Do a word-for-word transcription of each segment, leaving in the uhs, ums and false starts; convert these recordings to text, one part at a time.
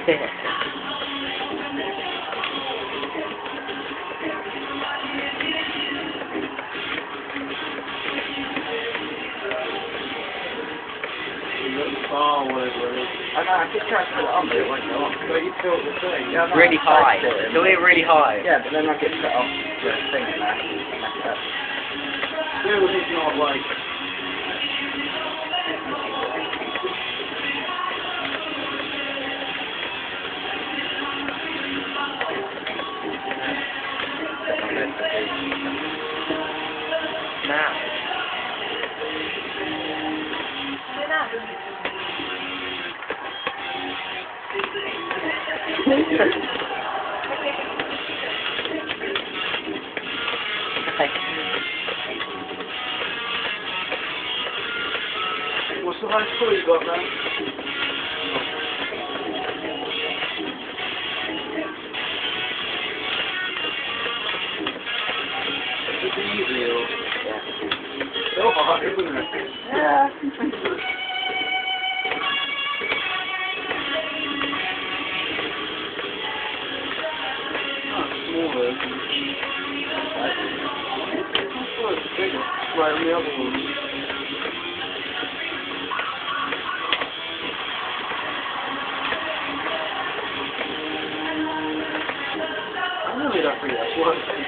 Oh, whatever it is. I know, I just tried to put it on, but it won't go on. But you feel the thing. Yeah, Really high. Do it really high. Yeah, but then I get set off the thing and I mess it up. Still is not like... Now. What's the highest score you got, man? Is it easy or? Yeah. So hard, isn't it? Yeah. Smaller. I thought it's bigger. Right on the other one. I really don't think that's working.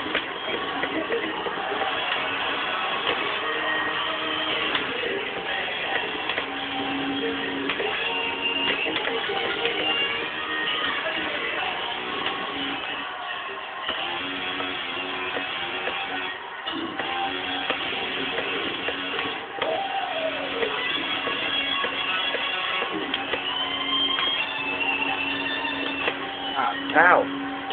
Ow.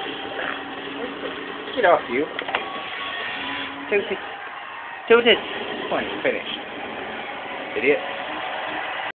Get off you. Tilt it. Tilt it. Fine, finished. Idiot.